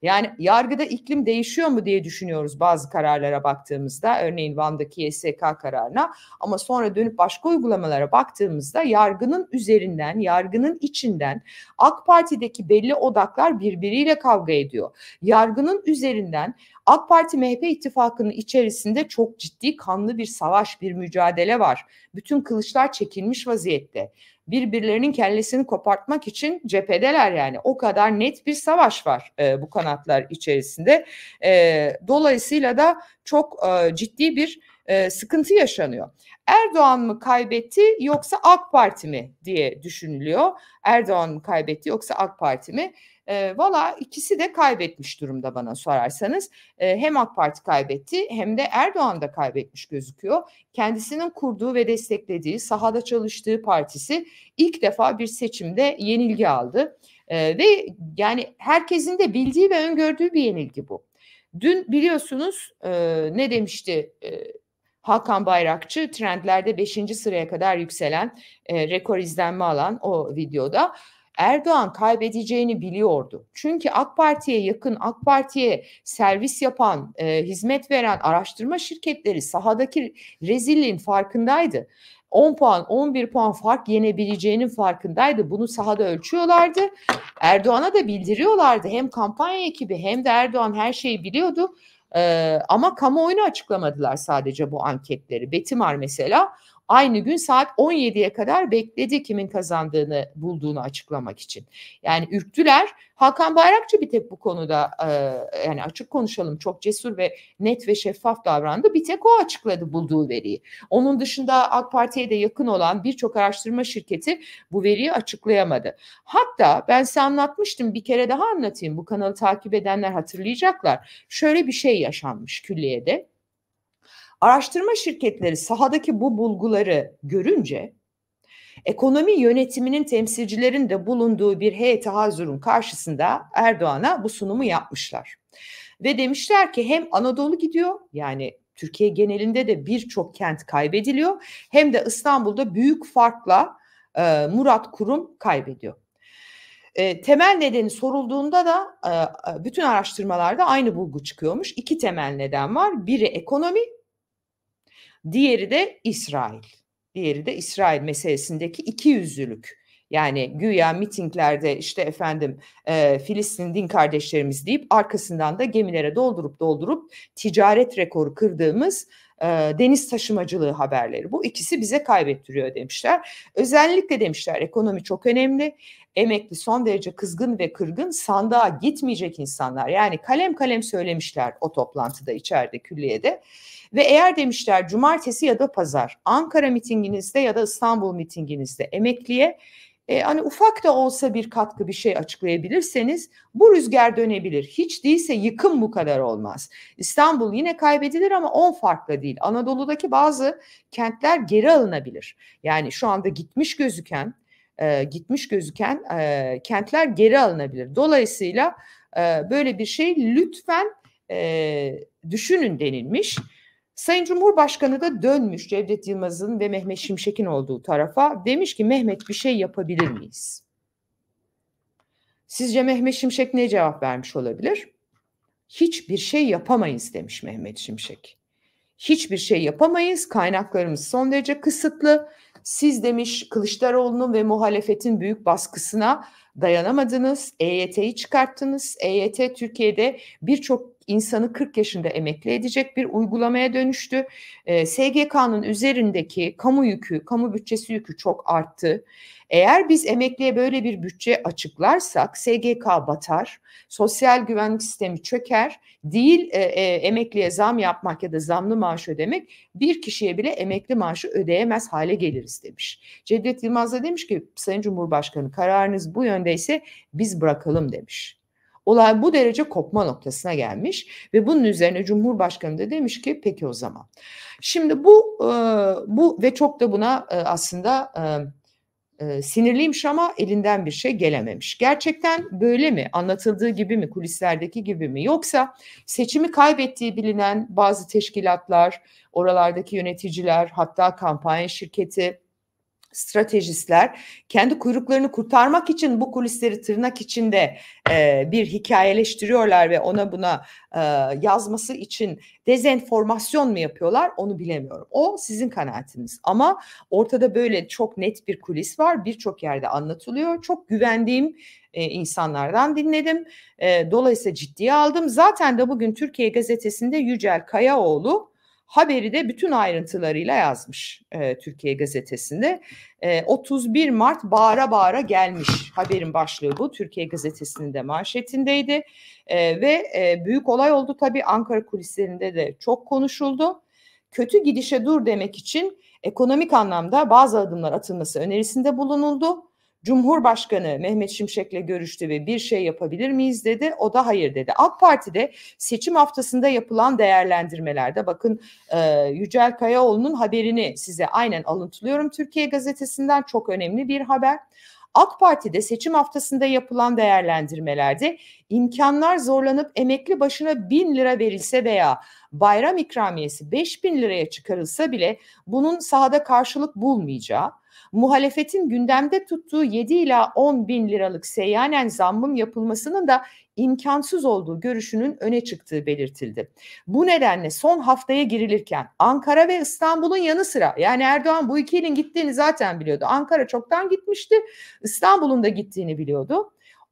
Yani yargıda iklim değişiyor mu diye düşünüyoruz bazı kararlara baktığımızda, örneğin Van'daki YSK kararına, ama sonra dönüp başka uygulamalara baktığımızda yargının üzerinden, yargının içinden AK Parti'deki belli odaklar birbiriyle kavga ediyor. Yargının üzerinden AK Parti MHP ittifakının içerisinde çok ciddi kanlı bir savaş, bir mücadele var. Bütün kılıçlar çekilmiş vaziyette. Birbirlerinin kellesini kopartmak için cephedeler yani. O kadar net bir savaş var bu kanatlar içerisinde. Dolayısıyla da çok ciddi bir sıkıntı yaşanıyor. Erdoğan mı kaybetti yoksa AK Parti mi diye düşünülüyor. Erdoğan mı kaybetti yoksa AK Parti mi? Valla ikisi de kaybetmiş durumda bana sorarsanız. Hem AK Parti kaybetti hem de Erdoğan da kaybetmiş gözüküyor. Kendisinin kurduğu ve desteklediği, sahada çalıştığı partisi ilk defa bir seçimde yenilgi aldı. Ve yani herkesin de bildiği ve öngördüğü bir yenilgi bu. Dün biliyorsunuz ne demişti Hakan Bayrakçı, trendlerde 5. sıraya kadar yükselen, rekor izlenme alan o videoda. Erdoğan kaybedeceğini biliyordu. Çünkü AK Parti'ye yakın, AK Parti'ye servis yapan, hizmet veren araştırma şirketleri sahadaki rezilliğin farkındaydı. 10 puan, 11 puan fark yenebileceğinin farkındaydı. Bunu sahada ölçüyorlardı. Erdoğan'a da bildiriyorlardı. Hem kampanya ekibi hem de Erdoğan her şeyi biliyordu. Ama kamuoyuna açıklamadılar sadece bu anketleri. Betimar mesela aynı gün saat 17'ye kadar bekledi kimin kazandığını bulduğunu açıklamak için. Yani ürktüler. Hakan Bayrakçı bir tek bu konuda yani açık konuşalım, çok cesur ve net ve şeffaf davrandı. Bir tek o açıkladı bulduğu veriyi. Onun dışında AK Parti'ye de yakın olan birçok araştırma şirketi bu veriyi açıklayamadı. Hatta ben size anlatmıştım, bir kere daha anlatayım. Bu kanalı takip edenler hatırlayacaklar. Şöyle bir şey yaşanmış külliyede. Araştırma şirketleri sahadaki bu bulguları görünce ekonomi yönetiminin temsilcilerin de bulunduğu bir heyeti hazırın karşısında Erdoğan'a bu sunumu yapmışlar. Ve demişler ki hem Anadolu gidiyor, yani Türkiye genelinde de birçok kent kaybediliyor, hem de İstanbul'da büyük farkla Murat Kurum kaybediyor. Temel nedeni sorulduğunda da bütün araştırmalarda aynı bulgu çıkıyormuş. 2 temel neden var. Biri ekonomi, diğeri de İsrail. Diğeri de İsrail meselesindeki ikiyüzlülük. Yani güya mitinglerde işte efendim Filistin din kardeşlerimiz deyip arkasından da gemilere doldurup ticaret rekoru kırdığımız deniz taşımacılığı haberleri. Bu ikisi bize kaybettiriyor demişler. Özellikle demişler ekonomi çok önemli. Emekli son derece kızgın ve kırgın, sandığa gitmeyecek insanlar. Yani kalem kalem söylemişler o toplantıda, içeride, külliyede. Ve eğer demişler cumartesi ya da pazar Ankara mitinginizde ya da İstanbul mitinginizde emekliye hani ufak da olsa bir katkı, bir şey açıklayabilirseniz bu rüzgar dönebilir. Hiç değilse yıkım bu kadar olmaz. İstanbul yine kaybedilir ama 10 farkla değil. Anadolu'daki bazı kentler geri alınabilir. Yani şu anda gitmiş gözüken kentler geri alınabilir. Dolayısıyla böyle bir şey lütfen düşünün denilmiş. Sayın Cumhurbaşkanı da dönmüş Cevdet Yılmaz'ın ve Mehmet Şimşek'in olduğu tarafa, demiş ki Mehmet bir şey yapabilir miyiz? Sizce Mehmet Şimşek ne cevap vermiş olabilir? Hiçbir şey yapamayız demiş Mehmet Şimşek. Hiçbir şey yapamayız, kaynaklarımız son derece kısıtlı. Siz demiş Kılıçdaroğlu'nun ve muhalefetin büyük baskısına dayanamadınız, EYT'yi çıkarttınız. EYT Türkiye'de birçok insanı 40 yaşında emekli edecek bir uygulamaya dönüştü. SGK'nın üzerindeki kamu yükü, kamu bütçesi yükü çok arttı. Eğer biz emekliye böyle bir bütçe açıklarsak SGK batar, sosyal güvenlik sistemi çöker, değil emekliye zam yapmak ya da zamlı maaş ödemek, bir kişiye bile emekli maaşı ödeyemez hale geliriz demiş. Cevdet Yılmaz da demiş ki Sayın Cumhurbaşkanı kararınız bu yöndeyse biz bırakalım demiş. Olay bu derece kopma noktasına gelmiş ve bunun üzerine Cumhurbaşkanı da demiş ki peki o zaman. Şimdi bu ve çok da buna aslında sinirliymiş ama elinden bir şey gelememiş. Gerçekten böyle mi? Anlatıldığı gibi mi? Kulislerdeki gibi mi? Yoksa seçimi kaybettiği bilinen bazı teşkilatlar, oralardaki yöneticiler, hatta kampanya şirketi stratejistler kendi kuyruklarını kurtarmak için bu kulisleri tırnak içinde bir hikayeleştiriyorlar ve ona buna yazması için dezenformasyon mu yapıyorlar onu bilemiyorum. O sizin kanaatiniz ama ortada böyle çok net bir kulis var, birçok yerde anlatılıyor. Çok güvendiğim insanlardan dinledim. Dolayısıyla ciddiye aldım. Zaten de bugün Türkiye Gazetesi'nde Yücel Kayaoğlu haberi de bütün ayrıntılarıyla yazmış Türkiye Gazetesi'nde. 31 Mart bağıra bağıra gelmiş. Haberin başlığı bu. Türkiye Gazetesi'nin de manşetindeydi. Ve büyük olay oldu tabii. Ankara kulislerinde de çok konuşuldu. Kötü gidişe dur demek için ekonomik anlamda bazı adımlar atılması önerisinde bulunuldu. Cumhurbaşkanı Mehmet Şimşek'le görüştü ve bir şey yapabilir miyiz dedi. O da hayır dedi. AK Parti'de seçim haftasında yapılan değerlendirmelerde bakın Yücel Kayaoğlu'nun haberini size aynen alıntılıyorum Türkiye Gazetesi'nden, çok önemli bir haber. AK Parti'de seçim haftasında yapılan değerlendirmelerde imkanlar zorlanıp emekli başına 1000 lira verilse veya bayram ikramiyesi 5000 liraya çıkarılsa bile bunun sahada karşılık bulmayacağı, muhalefetin gündemde tuttuğu 7 ila 10 bin liralık seyyanen zammın yapılmasının da imkansız olduğu görüşünün öne çıktığı belirtildi. Bu nedenle son haftaya girilirken Ankara ve İstanbul'un yanı sıra, yani Erdoğan bu iki ilin gittiğini zaten biliyordu. Ankara çoktan gitmişti, İstanbul'un da gittiğini biliyordu.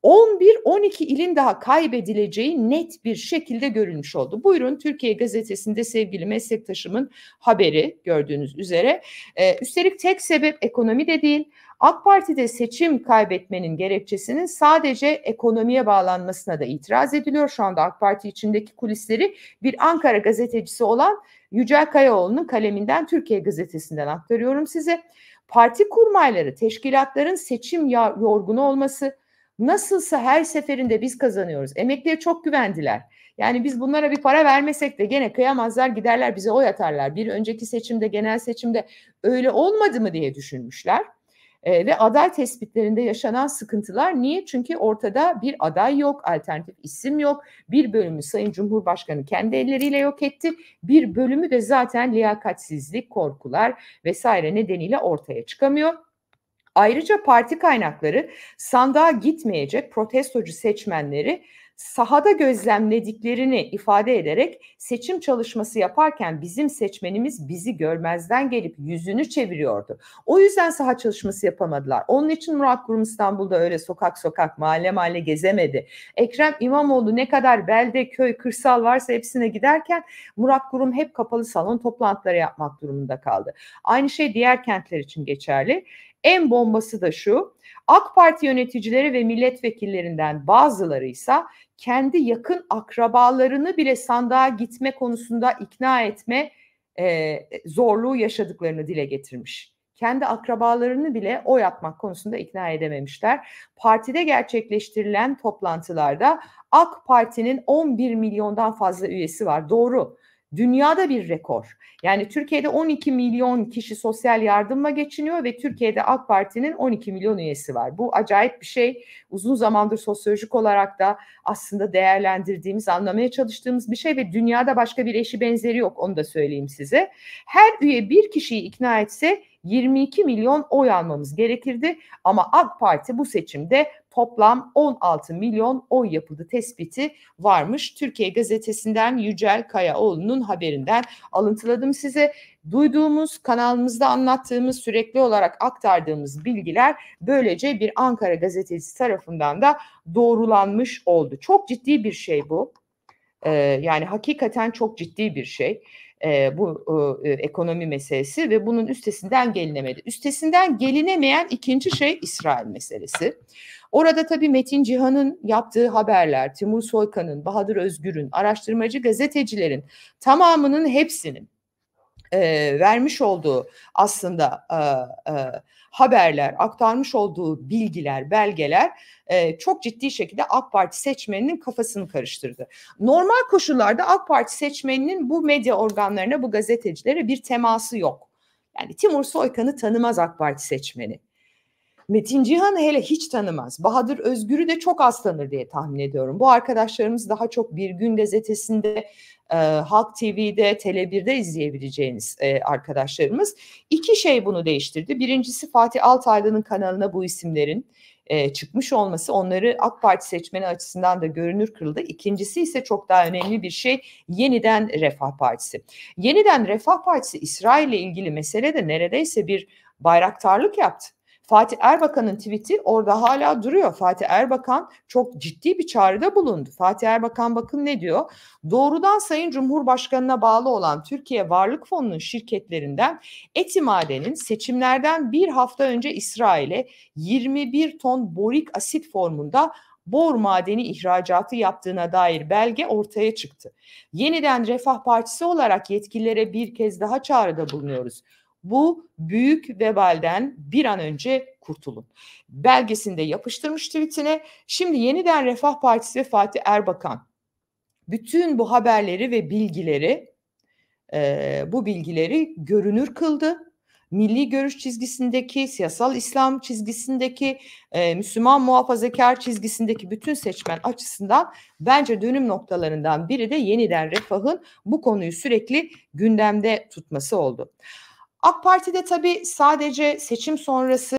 11-12 ilin daha kaybedileceği net bir şekilde görülmüş oldu. Buyurun Türkiye Gazetesi'nde sevgili meslektaşımın haberi gördüğünüz üzere. Üstelik tek sebep ekonomi de değil. AK Parti'de seçim kaybetmenin gerekçesinin sadece ekonomiye bağlanmasına da itiraz ediliyor. Şu anda AK Parti içindeki kulisleri bir Ankara gazetecisi olan Yücel Kayaoğlu'nun kaleminden Türkiye Gazetesi'nden aktarıyorum size. Parti kurmayları, teşkilatların seçim yorgunu olması, nasılsa her seferinde biz kazanıyoruz. Emekliye çok güvendiler. Yani biz bunlara bir para vermesek de gene kıyamazlar, giderler bize oy atarlar. Bir önceki seçimde, genel seçimde öyle olmadı mı diye düşünmüşler. Ve aday tespitlerinde yaşanan sıkıntılar niye? Çünkü ortada bir aday yok, alternatif isim yok. Bir bölümü Sayın Cumhurbaşkanı kendi elleriyle yok etti. Bir bölümü de zaten liyakatsizlik, korkular vesaire nedeniyle ortaya çıkamıyor. Ayrıca parti kaynakları sandığa gitmeyecek protestocu seçmenleri sahada gözlemlediklerini ifade ederek seçim çalışması yaparken bizim seçmenimiz bizi görmezden gelip yüzünü çeviriyordu. O yüzden saha çalışması yapamadılar. Onun için Murat Kurum İstanbul'da öyle sokak sokak, mahalle mahalle gezemedi. Ekrem İmamoğlu ne kadar belde, köy, kırsal varsa hepsine giderken Murat Kurum hep kapalı salon toplantıları yapmak durumunda kaldı. Aynı şey diğer kentler için geçerli. En bombası da şu: AK Parti yöneticileri ve milletvekillerinden bazıları ise kendi yakın akrabalarını bile sandığa gitme konusunda ikna etme zorluğu yaşadıklarını dile getirmiş. Kendi akrabalarını bile oy atmak konusunda ikna edememişler. Partide gerçekleştirilen toplantılarda AK Parti'nin 11 milyondan fazla üyesi var. Doğru. Dünyada bir rekor. Yani Türkiye'de 12 milyon kişi sosyal yardımla geçiniyor ve Türkiye'de AK Parti'nin 12 milyon üyesi var. Bu acayip bir şey. Uzun zamandır sosyolojik olarak da aslında değerlendirdiğimiz, anlamaya çalıştığımız bir şey ve dünyada başka bir eşi benzeri yok, onu da söyleyeyim size. Her üye bir kişiyi ikna etse 22 milyon oy almamız gerekirdi ama AK Parti bu seçimde toplam 16 milyon oy yapıldı tespiti varmış. Türkiye Gazetesi'nden Yücel Kayaoğlu'nun haberinden alıntıladım size. Duyduğumuz, kanalımızda anlattığımız, sürekli olarak aktardığımız bilgiler böylece bir Ankara gazetecisi tarafından da doğrulanmış oldu. Çok ciddi bir şey bu. Yani hakikaten çok ciddi bir şey. Bu ekonomi meselesi ve bunun üstesinden gelinemedi. Üstesinden gelinemeyen ikinci şey İsrail meselesi. Orada tabii Metin Cihan'ın yaptığı haberler, Timur Soykan'ın, Bahadır Özgür'ün, araştırmacı gazetecilerin tamamının hepsinin vermiş olduğu aslında haberler, aktarmış olduğu bilgiler, belgeler çok ciddi şekilde AK Parti seçmeninin kafasını karıştırdı. Normal koşullarda AK Parti seçmeninin bu medya organlarına, bu gazetecilere bir teması yok. Yani Timur Soykan'ı tanımaz AK Parti seçmeni. Metin Cihan'ı hele hiç tanımaz. Bahadır Özgür'ü de çok az tanır diye tahmin ediyorum. Bu arkadaşlarımız daha çok Bir Gün Gazetesi'nde, Halk TV'de, Tele1'de izleyebileceğiniz arkadaşlarımız. İki şey bunu değiştirdi. Birincisi, Fatih Altaylı'nın kanalına bu isimlerin çıkmış olması onları AK Parti seçmeni açısından da görünür kıldı. İkincisi ise çok daha önemli bir şey, Yeniden Refah Partisi. Yeniden Refah Partisi İsrail ile ilgili meselede neredeyse bir bayraktarlık yaptı. Fatih Erbakan'ın tweet'i orada hala duruyor. Fatih Erbakan çok ciddi bir çağrıda bulundu. Fatih Erbakan bakın ne diyor? Doğrudan Sayın Cumhurbaşkanı'na bağlı olan Türkiye Varlık Fonu'nun şirketlerinden Eti Maden'in seçimlerden bir hafta önce İsrail'e 21 ton borik asit formunda bor madeni ihracatı yaptığına dair belge ortaya çıktı. Yeniden Refah Partisi olarak yetkililere bir kez daha çağrıda bulunuyoruz. Bu büyük vebalden bir an önce kurtulun. Belgesini de yapıştırmış tweetine. Şimdi Yeniden Refah Partisi ve Fatih Erbakan bütün bu haberleri ve bu bilgileri görünür kıldı. Milli görüş çizgisindeki, siyasal İslam çizgisindeki, Müslüman muhafazakar çizgisindeki bütün seçmen açısından bence dönüm noktalarından biri de Yeniden Refah'ın bu konuyu sürekli gündemde tutması oldu. AK Parti'de tabii sadece seçim sonrası